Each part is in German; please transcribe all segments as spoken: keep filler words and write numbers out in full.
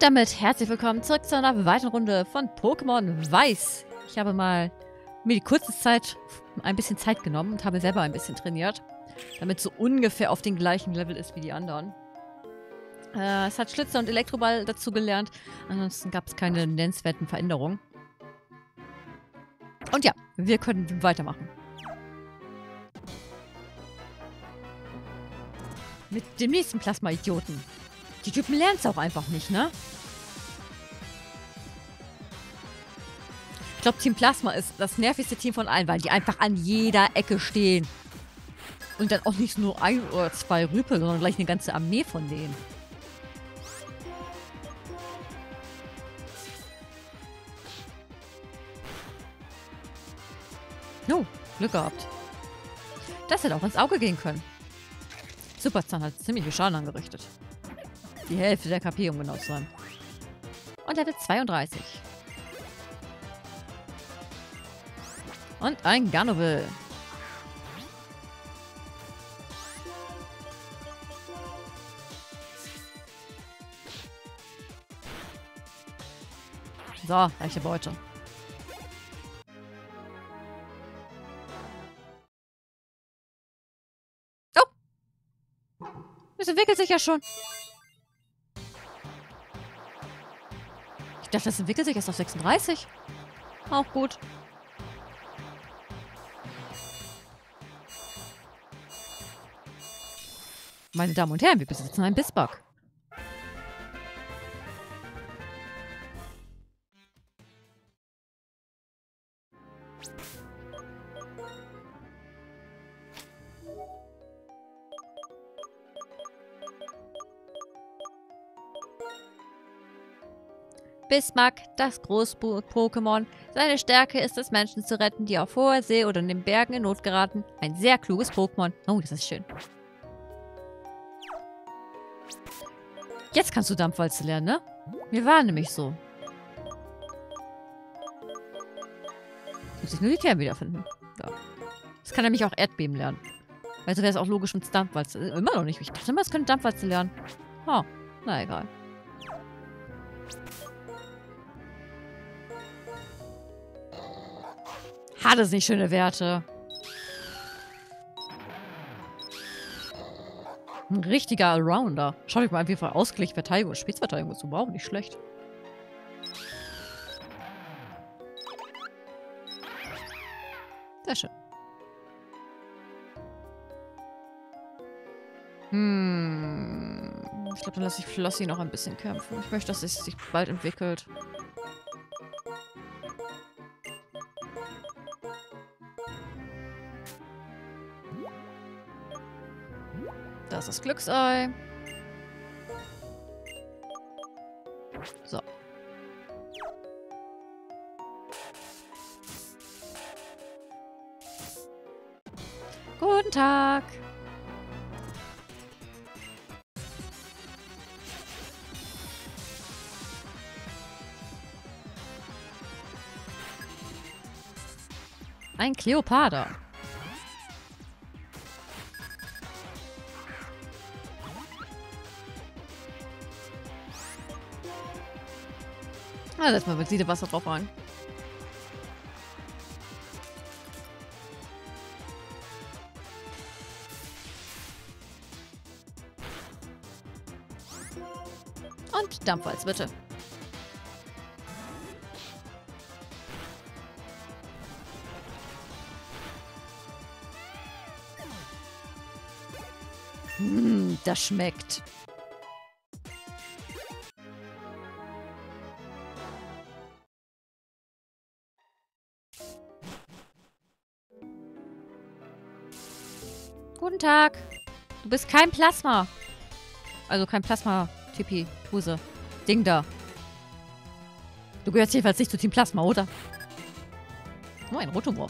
damit herzlich willkommen zurück zu einer weiteren Runde von Pokémon Weiß. Ich habe mal mir die kurze Zeit ein bisschen Zeit genommen und habe selber ein bisschen trainiert, damit so ungefähr auf den gleichen Level ist wie die anderen. Äh, es hat Schlitzer und Elektroball dazu gelernt, ansonsten gab es keine nennenswerten Veränderungen. Und ja, wir können weitermachen. Mit dem nächsten Plasma-Idioten. Die Typen lernen es auch einfach nicht, ne? Ich glaube, Team Plasma ist das nervigste Team von allen, weil die einfach an jeder Ecke stehen. Und dann auch nicht nur ein oder zwei Rüpel, sondern gleich eine ganze Armee von denen. Oh, Glück gehabt. Das hätte auch ins Auge gehen können. Superzahn hat ziemlich viel Schaden angerichtet. Die Hälfte der K P, um genau zu sein. Und Level zweiunddreißig. Und ein Garnoville. So, leichte Beute. Oh! Das entwickelt sich ja schon. Ich dachte, das entwickelt sich erst auf sechsunddreißig. Auch gut. Meine Damen und Herren, wir besitzen einen Bisbug. Bismarck, das Groß-Pokémon. Seine Stärke ist es, Menschen zu retten, die auf hoher See oder in den Bergen in Not geraten. Ein sehr kluges Pokémon. Oh, das ist schön. Jetzt kannst du Dampfwalze lernen, ne? Wir waren nämlich so. Muss ich nur die Kerne wiederfinden. Ja. Das kann nämlich auch Erdbeben lernen. Also wäre es auch logisch mit Dampfwalze. Immer noch nicht. Ich dachte immer, es könnte Dampfwalze lernen. Oh, na egal. Hat es nicht schöne Werte. Ein richtiger Allrounder. Schau dich mal an, wie viel Ausgleich, Verteidigung und Spitzverteidigung ist. Wow, nicht schlecht. Sehr schön. Hm. Ich glaube, dann lasse ich Flossie noch ein bisschen kämpfen. Ich möchte, dass es sich bald entwickelt. Das ist das Glücksei. So. Guten Tag. Ein Kleopatra. Ah, setz mal mit Siedewasser drauf rein. Und Dampfwalz, bitte. Hm, das schmeckt. Guten Tag. Du bist kein Plasma. Also kein Plasma-Tipi, Tuse. Ding da. Du gehörst jedenfalls nicht zu Team Plasma, oder? Oh, ein Rotomorph.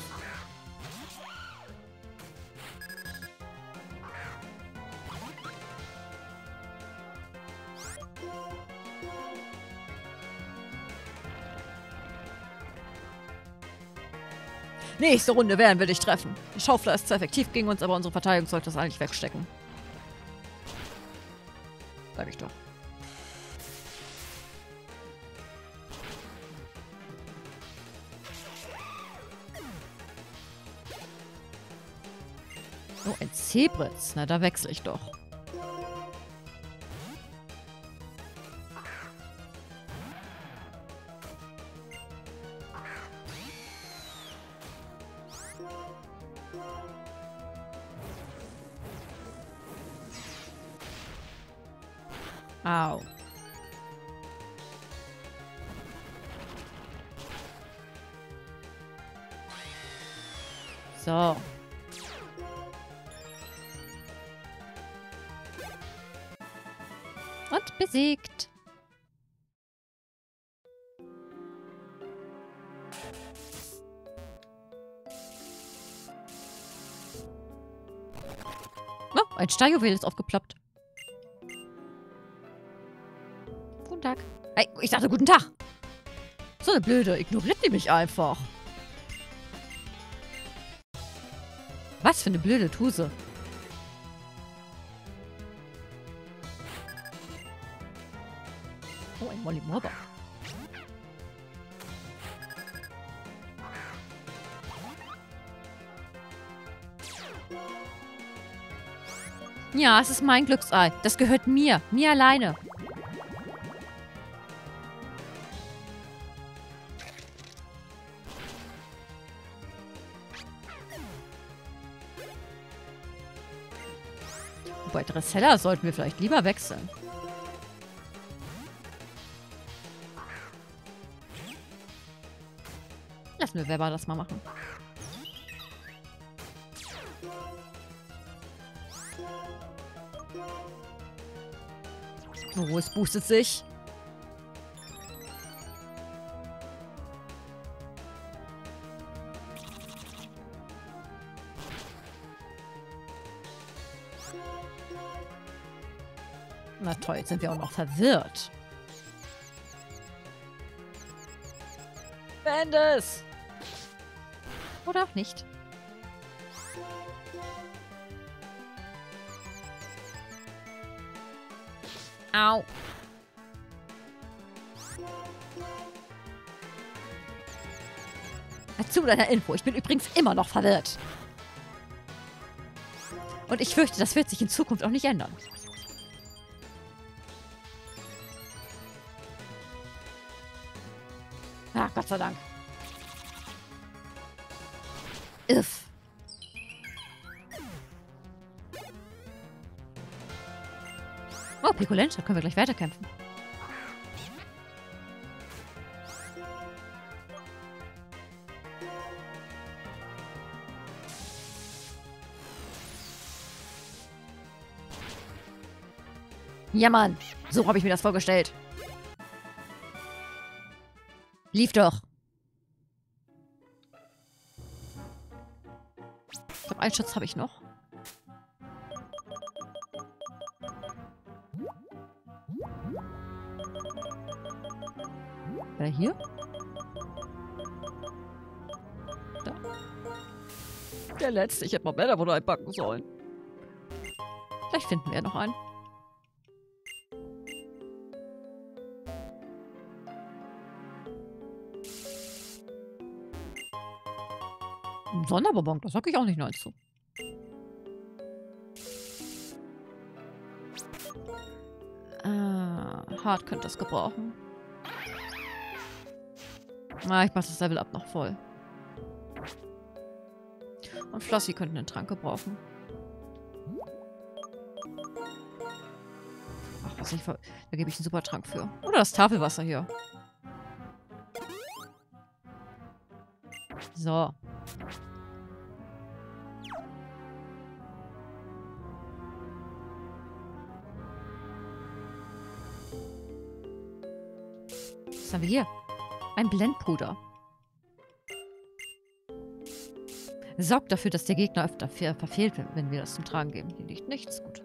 Nächste Runde werden wir dich treffen. Die Schaufler ist zu effektiv gegen uns, aber unsere Verteidigung sollte das eigentlich wegstecken. Sag ich doch. Oh, ein Zebritz. Na, da wechsle ich doch. Au. So. Und besiegt. Oh, ein Steinjuwel ist aufgeploppt. Guten Tag. Hey, ich sagte guten Tag. So eine Blöde. Ignoriert die mich einfach. Was für eine blöde Tuse. Oh, ein Molly Morber. Ja, es ist mein Glücksei. Das gehört mir. Mir alleine. Bei Dressella sollten wir vielleicht lieber wechseln. Lassen wir Weber das mal machen. Oh, es boostet sich. Na toll, jetzt sind wir auch noch verwirrt. Beende es! Oder auch nicht. Au. Zu deiner Info. Ich bin übrigens immer noch verwirrt. Und ich fürchte, das wird sich in Zukunft auch nicht ändern. Ah, Gott sei Dank. Uff. Oh, Piccolenza, können wir gleich weiterkämpfen. Ja, Mann. So habe ich mir das vorgestellt. Lief doch. Ich glaube, einen Schatz habe ich noch. Wer hier? Da. Der letzte. Ich hätte mal mehr davon einpacken sollen. Vielleicht finden wir noch einen. Ein Sonderbonbon, das sag ich auch nicht nein zu. Äh, Hart könnte das gebrauchen. Ah, ich mach das Level up noch voll. Und Flossie könnte einen Trank gebrauchen. Ach, was ich ver... Da gebe ich einen super Trank für. Oder das Tafelwasser hier. So. Was haben wir hier? Ein Blendpuder. Sorgt dafür, dass der Gegner öfter verfehlt, wenn wir das zum Tragen geben. Hier liegt nichts. Gut.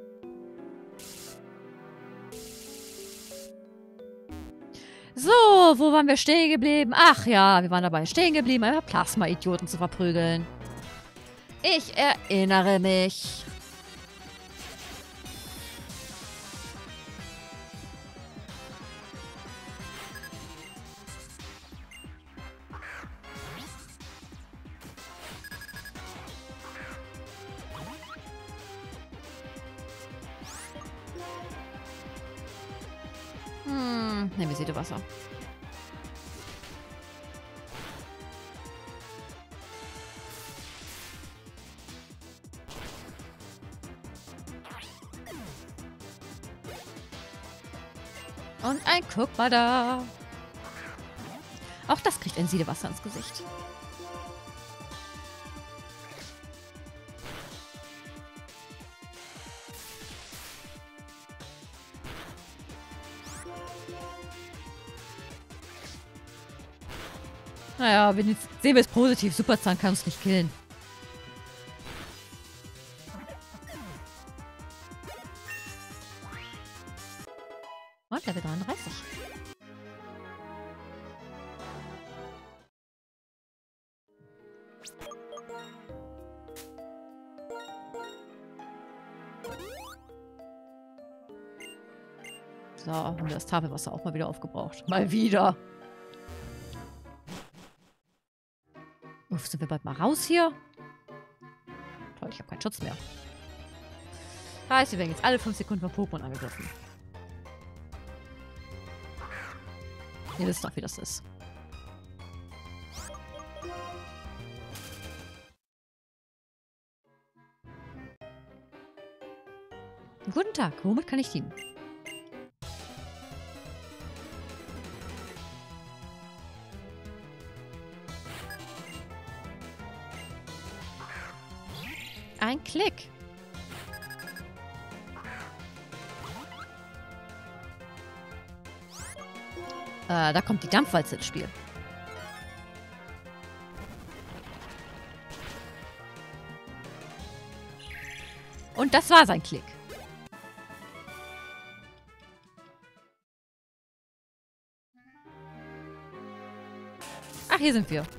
So, wo waren wir stehen geblieben? Ach ja, wir waren dabei stehen geblieben, einfach Plasma-Idioten zu verprügeln. Ich erinnere mich. nehmen wir Siedewasser. Und ein Guck mal da. Auch das kriegt ein Siedewasser ins Gesicht. Naja, wenn jetzt sehen wir es positiv. Superzahn kann uns nicht killen. Und Level dreiunddreißig. So, haben wir das Tafelwasser auch mal wieder aufgebraucht. Mal wieder. Uff, sind wir bald mal raus hier? Toll, ich habe keinen Schutz mehr. Heißt, wir werden jetzt alle fünf Sekunden von Pokémon angegriffen. Ihr wisst doch, wie das ist. Guten Tag, womit kann ich dienen? Ein Klick. Äh, da kommt die Dampfwalze ins Spiel. Und das war sein Klick. Ach, hier sind wir.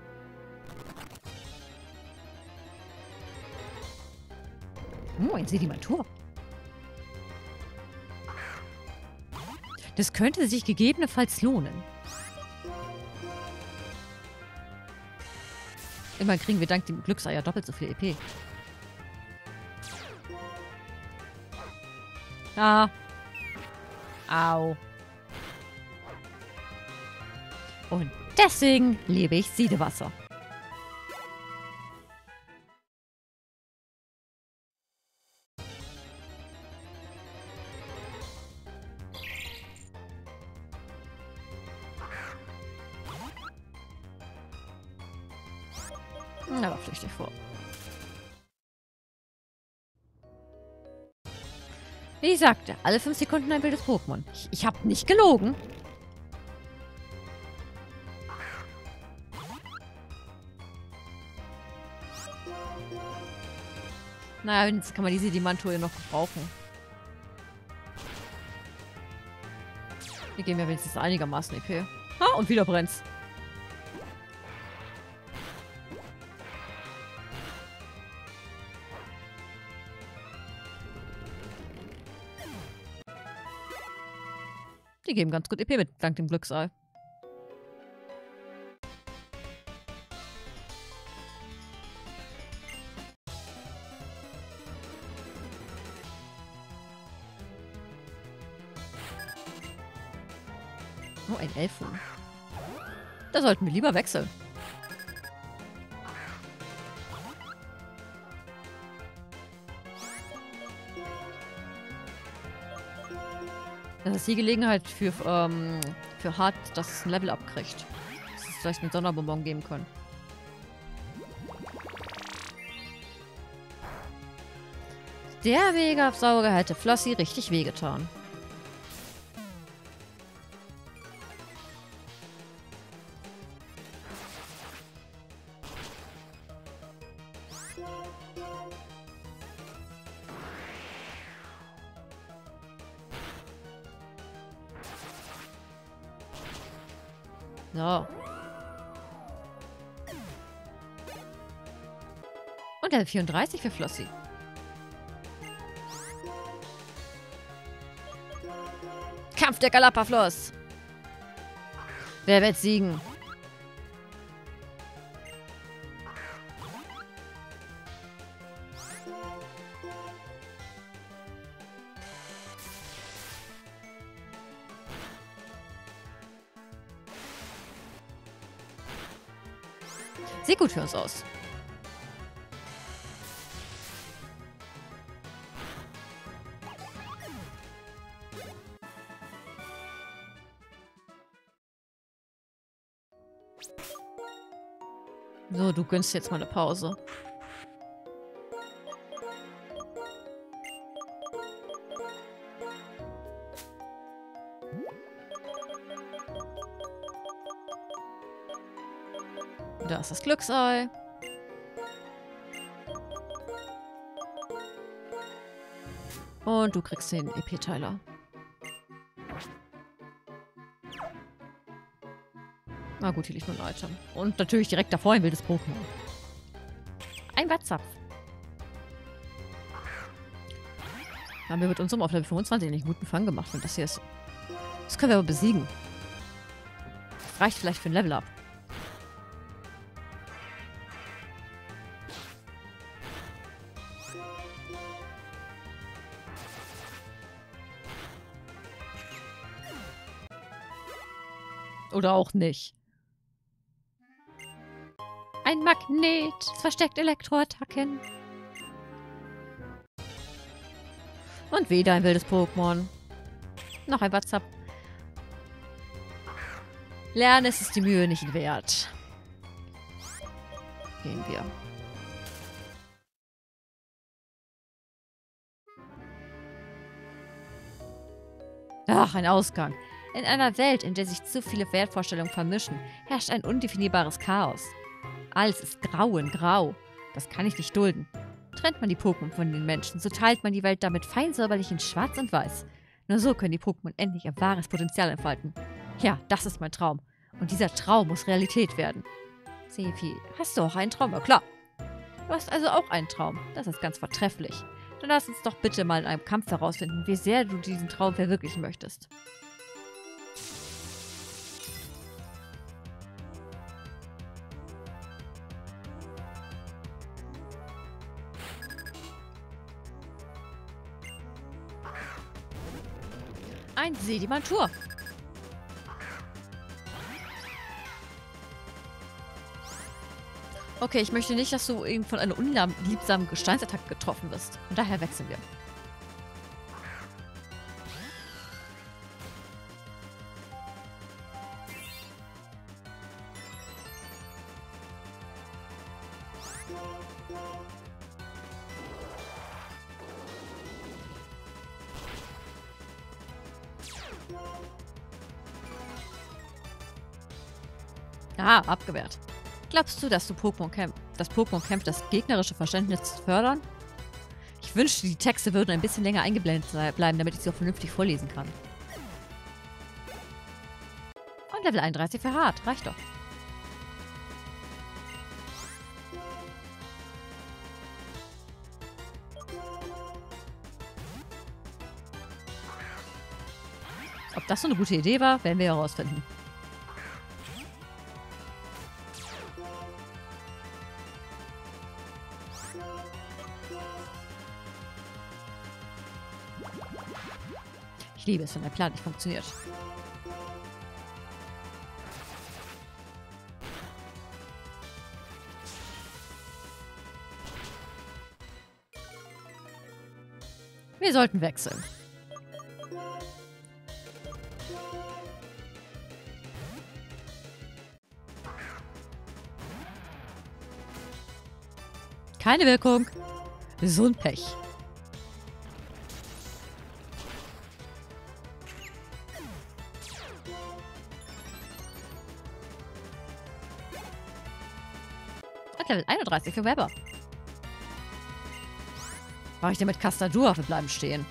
Oh, ein Sedimentur. Das könnte sich gegebenenfalls lohnen. Immerhin kriegen wir dank dem Glückseier doppelt so viel E P. Ah. Au. Und deswegen liebe ich Siedewasser. Aber flüchtig vor. Wie ich sagte, alle fünf Sekunden ein wildes Pokémon. Ich, ich habe nicht gelogen. Naja, jetzt kann man diese Diamantur hier noch gebrauchen. Hier geben wir wenigstens einigermaßen E P. Ah, und wieder brennt's. Die geben ganz gut E P mit, dank dem Glücksei. Oh, ein Elfen. Da sollten wir lieber wechseln. Das ist die Gelegenheit für, ähm, für Hart, dass es ein Level abkriegt. Dass es vielleicht einen Sonderbonbon geben können. Der Vega-Sauger hätte Flossie richtig wehgetan. So. Und Level vierunddreißig für Flossie. Kampf der Galapafloss. Wer wird siegen? Sieht gut für uns aus. So, du gönnst jetzt mal eine Pause. Da ist das Glücksei. Und du kriegst den E P-Teiler. Na gut, hier liegt nur ein Item. Und natürlich direkt davor ein wildes Pokémon. Ein Watzapf. Haben wir mit unserem auf Level fünfundzwanzig einen guten Fang gemacht. Und das hier ist... Das können wir aber besiegen. Das reicht vielleicht für ein Level-Up. Oder auch nicht. Ein Magnet. Es versteckt Elektroattacken. Und wieder ein wildes Pokémon. Noch ein WhatsApp. Lernen ist es die Mühe nicht wert. Gehen wir. Ach, ein Ausgang. In einer Welt, in der sich zu viele Wertvorstellungen vermischen, herrscht ein undefinierbares Chaos. Alles ist grau in grau. Das kann ich nicht dulden. Trennt man die Pokémon von den Menschen, so teilt man die Welt damit fein säuberlich in Schwarz und Weiß. Nur so können die Pokémon endlich ihr wahres Potenzial entfalten. Ja, das ist mein Traum. Und dieser Traum muss Realität werden. Sefi, hast du auch einen Traum? Ja, klar. Du hast also auch einen Traum. Das ist ganz vortrefflich. Dann lass uns doch bitte mal in einem Kampf herausfinden, wie sehr du diesen Traum verwirklichen möchtest. Ein Sedimentur. Okay, ich möchte nicht, dass du eben von einer unliebsamen Gesteinsattacke getroffen wirst. Und daher wechseln wir. Ah, abgewehrt. Glaubst du, dass du Pokémon Camp, das Pokémon Camp das gegnerische Verständnis fördern? Ich wünschte, die Texte würden ein bisschen länger eingeblendet bleiben, damit ich sie auch vernünftig vorlesen kann. Und Level einunddreißig für Hart. Reicht doch. Ob das so eine gute Idee war, werden wir herausfinden. Ich liebe es, wenn der Plan nicht funktioniert. Wir sollten wechseln. Keine Wirkung. So ein Pech. Level einunddreißig für Weber. War ich denn mit Castadur für bleiben stehen?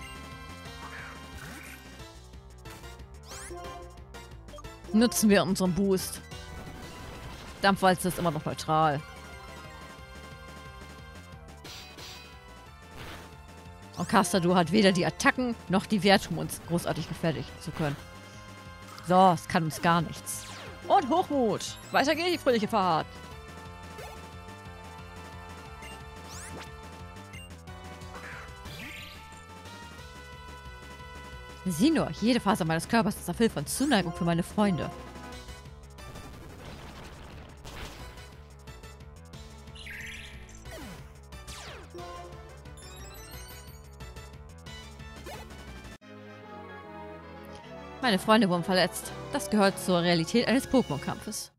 Nutzen wir unseren Boost. Dampfwalze ist immer noch neutral. Und Castadur hat weder die Attacken noch die Werte, um uns großartig gefährlich zu können. So, es kann uns gar nichts. Und Hochmut. Weiter geht die fröhliche Fahrt. Sieh nur, jede Faser meines Körpers ist erfüllt von Zuneigung für meine Freunde. Meine Freunde wurden verletzt. Das gehört zur Realität eines Pokémon-Kampfes.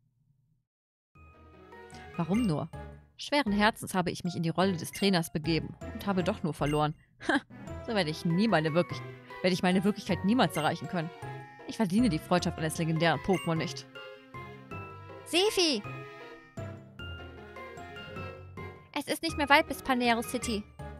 Warum nur? Schweren Herzens habe ich mich in die Rolle des Trainers begeben und habe doch nur verloren. Ha, so werde ich nie meine Wirklich werde ich meine Wirklichkeit niemals erreichen können. Ich verdiene die Freundschaft eines legendären Pokémon nicht. Sefi! Es ist nicht mehr weit bis Panero City.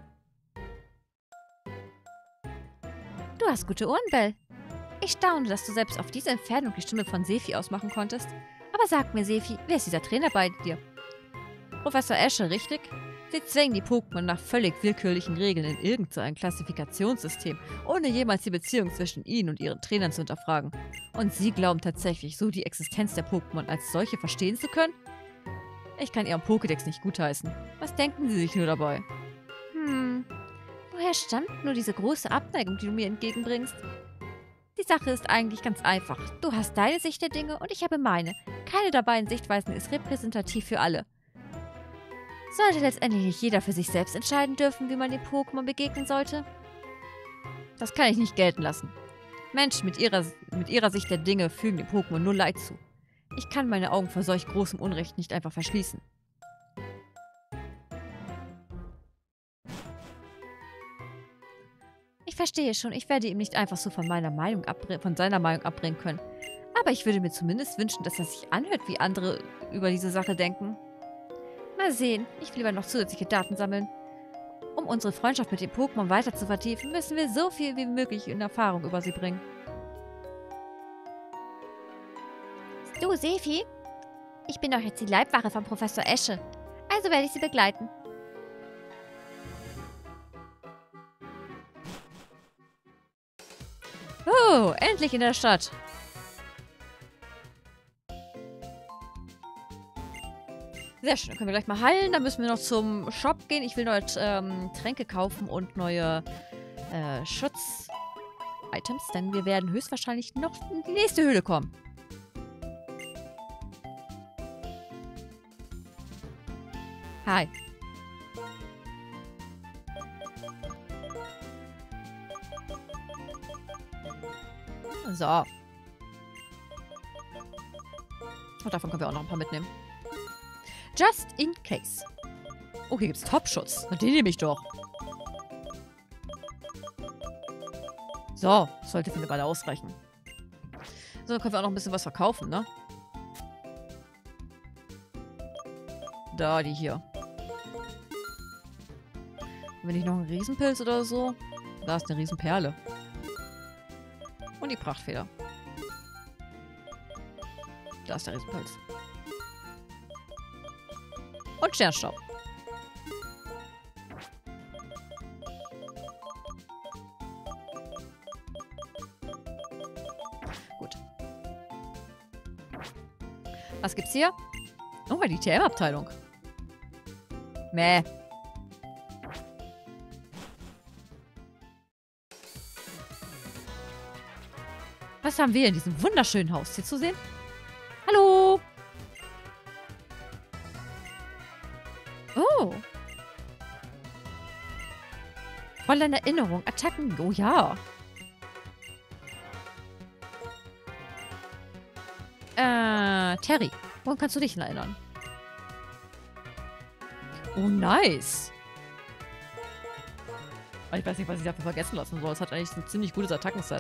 Du hast gute Ohren, Belle. Ich staune, dass du selbst auf diese Entfernung die Stimme von Sefi ausmachen konntest. Aber sag mir, Sefi, wer ist dieser Trainer bei dir? Professor Esche, richtig? Sie zwingen die Pokémon nach völlig willkürlichen Regeln in irgendein Klassifikationssystem, ohne jemals die Beziehung zwischen ihnen und ihren Trainern zu hinterfragen. Und sie glauben tatsächlich, so die Existenz der Pokémon als solche verstehen zu können? Ich kann ihren Pokédex nicht gutheißen. Was denken sie sich nur dabei? Hm, woher stammt nur diese große Abneigung, die du mir entgegenbringst? Die Sache ist eigentlich ganz einfach. Du hast deine Sicht der Dinge und ich habe meine. Keine der beiden Sichtweisen ist repräsentativ für alle. Sollte letztendlich nicht jeder für sich selbst entscheiden dürfen, wie man den Pokémon begegnen sollte? Das kann ich nicht gelten lassen. Menschen mit ihrer, mit ihrer Sicht der Dinge fügen dem Pokémon nur Leid zu. Ich kann meine Augen vor solch großem Unrecht nicht einfach verschließen. Ich verstehe schon, ich werde ihm nicht einfach so von meiner Meinung von seiner Meinung abbringen können. Aber ich würde mir zumindest wünschen, dass er sich anhört, wie andere über diese Sache denken. Mal sehen, ich will lieber noch zusätzliche Daten sammeln. Um unsere Freundschaft mit dem Pokémon weiter zu vertiefen, müssen wir so viel wie möglich in Erfahrung über sie bringen. Du, Sefi? Ich bin doch jetzt die Leibwache von Professor Esche. Also werde ich sie begleiten. Oh, endlich in der Stadt. Sehr schön, dann können wir gleich mal heilen. Dann müssen wir noch zum Shop gehen. Ich will neue ähm, Tränke kaufen und neue äh, Schutz-Items, denn wir werden höchstwahrscheinlich noch in die nächste Höhle kommen. Hi. So. Und davon können wir auch noch ein paar mitnehmen. Just in case. Oh, hier gibt's Top-Schutz. Den nehme ich doch. So, sollte für eine Weile ausreichen. So, dann können wir auch noch ein bisschen was verkaufen, ne? Da, die hier. Wenn ich noch einen Riesenpilz oder so. Da ist eine Riesenperle. Und die Prachtfeder. Da ist der Riesenpilz. Und Sternstaub. Gut. Was gibt's hier? Oh, die T M-Abteilung. Mäh. Was haben wir in diesem wunderschönen Haus hier zu sehen? Hallo! Oh. Voller Erinnerung. Attacken. Oh ja. Äh, Terry. Woran kannst du dich denn erinnern? Oh, nice. Ich weiß nicht, was ich dafür vergessen lassen soll. Es hat eigentlich ein ziemlich gutes Attackenset.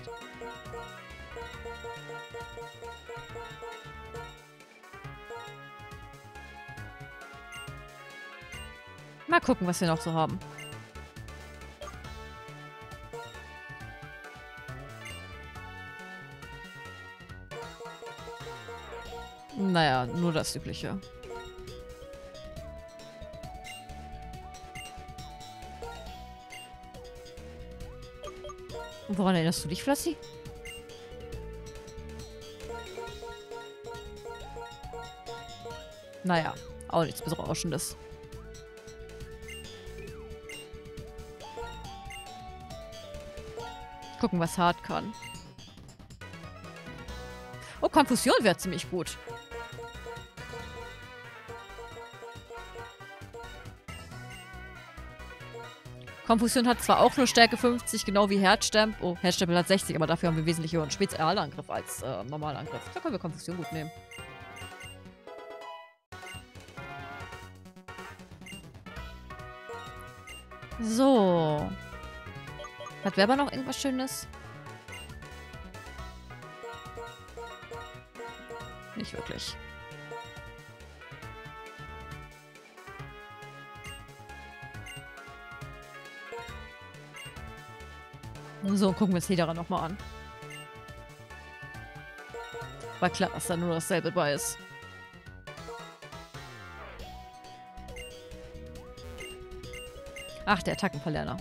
Mal gucken, was wir noch so haben. Naja, nur das Übliche. Woran erinnerst du dich, Flossi? Naja, auch nichts Berauschendes. Gucken, was hart kann. Oh, Konfusion wäre ziemlich gut. Konfusion hat zwar auch nur Stärke fünfzig, genau wie Herzstempel. Oh, Herzstempel hat sechzig, aber dafür haben wir wesentlich höheren Spezialangriff als äh, Normalangriff. Da können wir Konfusion gut nehmen. So. Hat Werber noch irgendwas Schönes? Nicht wirklich. So, gucken wir uns Hedera nochmal an. War klar, dass da nur dasselbe bei ist. Ach, der Attackenverlerner.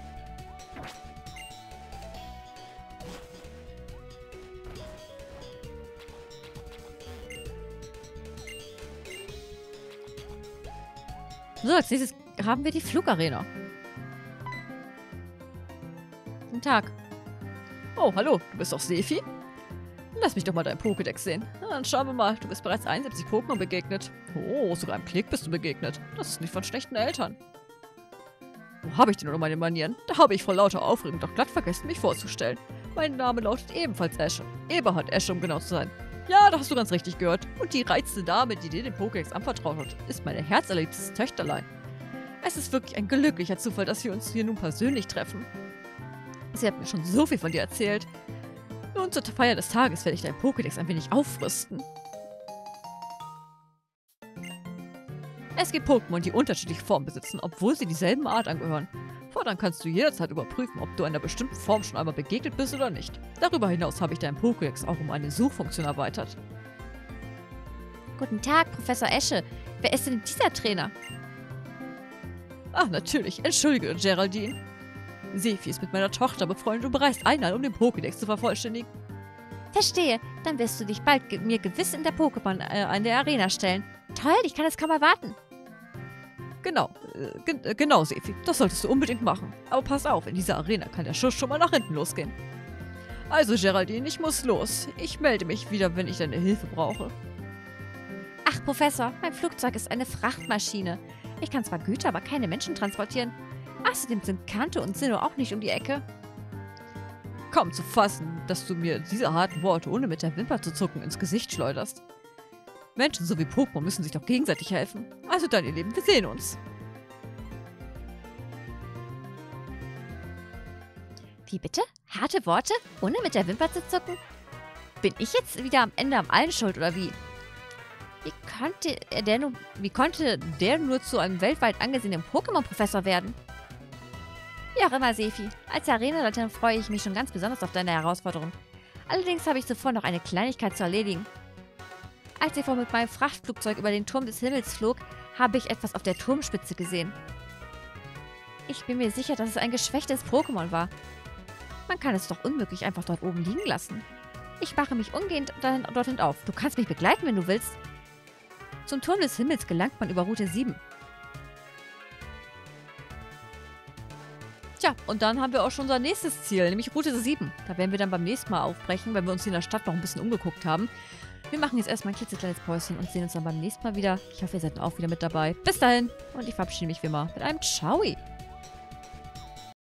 So, als nächstes haben wir die Flugarena. Guten Tag. Oh, hallo. Du bist doch Sephi? Lass mich doch mal deinen Pokédex sehen. Na, dann schauen wir mal. Du bist bereits einundsiebzig Pokémon begegnet. Oh, sogar einem Klick bist du begegnet. Das ist nicht von schlechten Eltern. Wo habe ich denn nur meine Manieren? Da habe ich vor lauter Aufregung doch glatt vergessen, mich vorzustellen. Mein Name lautet ebenfalls Esche. Eberhard Esche, um genau zu sein. Ja, da hast du ganz richtig gehört. Und die reizende Dame, die dir den Pokédex anvertraut hat, ist meine herzerliebstes Töchterlein. Es ist wirklich ein glücklicher Zufall, dass wir uns hier nun persönlich treffen. Sie hat mir schon so viel von dir erzählt. Nun, zur Feier des Tages werde ich deinen Pokédex ein wenig aufrüsten. Es gibt Pokémon, die unterschiedliche Formen besitzen, obwohl sie dieselben Art angehören. Fortan kannst du jederzeit überprüfen, ob du einer bestimmten Form schon einmal begegnet bist oder nicht. Darüber hinaus habe ich deinen Pokédex auch um eine Suchfunktion erweitert. Guten Tag, Professor Esche. Wer ist denn dieser Trainer? Ach, natürlich. Entschuldige, Geraldine. Sephi ist mit meiner Tochter befreundet und bereist einmal, um den Pokédex zu vervollständigen. Verstehe. Dann wirst du dich bald ge mir gewiss in der Pokémon äh, an der Arena stellen. Toll, ich kann es kaum erwarten. Genau, äh, gen äh, genau, Sephi. Das solltest du unbedingt machen. Aber pass auf, in dieser Arena kann der Schuss schon mal nach hinten losgehen. Also, Geraldine, ich muss los. Ich melde mich wieder, wenn ich deine Hilfe brauche. Ach, Professor, mein Flugzeug ist eine Frachtmaschine. Ich kann zwar Güter, aber keine Menschen transportieren. Außerdem sind Kanto und Sinnoh auch nicht um die Ecke. Kaum zu fassen, dass du mir diese harten Worte, ohne mit der Wimper zu zucken, ins Gesicht schleuderst. Menschen sowie Pokémon müssen sich doch gegenseitig helfen. Also dann, ihr Lieben, wir sehen uns. Wie bitte? Harte Worte? Ohne mit der Wimper zu zucken? Bin ich jetzt wieder am Ende am allen schuld, oder wie? Wie konnte, der nur, wie konnte der nur zu einem weltweit angesehenen Pokémon-Professor werden? Wie auch immer, Sephi. Als Arenaleiterin freue ich mich schon ganz besonders auf deine Herausforderung. Allerdings habe ich zuvor noch eine Kleinigkeit zu erledigen. Als ich vorhin mit meinem Frachtflugzeug über den Turm des Himmels flog, habe ich etwas auf der Turmspitze gesehen. Ich bin mir sicher, dass es ein geschwächtes Pokémon war. Man kann es doch unmöglich einfach dort oben liegen lassen. Ich mache mich umgehend dorthin auf. Du kannst mich begleiten, wenn du willst. Zum Turm des Himmels gelangt man über Route sieben. Tja, und dann haben wir auch schon unser nächstes Ziel, nämlich Route sieben. Da werden wir dann beim nächsten Mal aufbrechen, weil wir uns hier in der Stadt noch ein bisschen umgeguckt haben. Wir machen jetzt erstmal ein klitzekleines Päuschen und sehen uns dann beim nächsten Mal wieder. Ich hoffe, ihr seid auch wieder mit dabei. Bis dahin und ich verabschiede mich wie immer mit einem Ciao.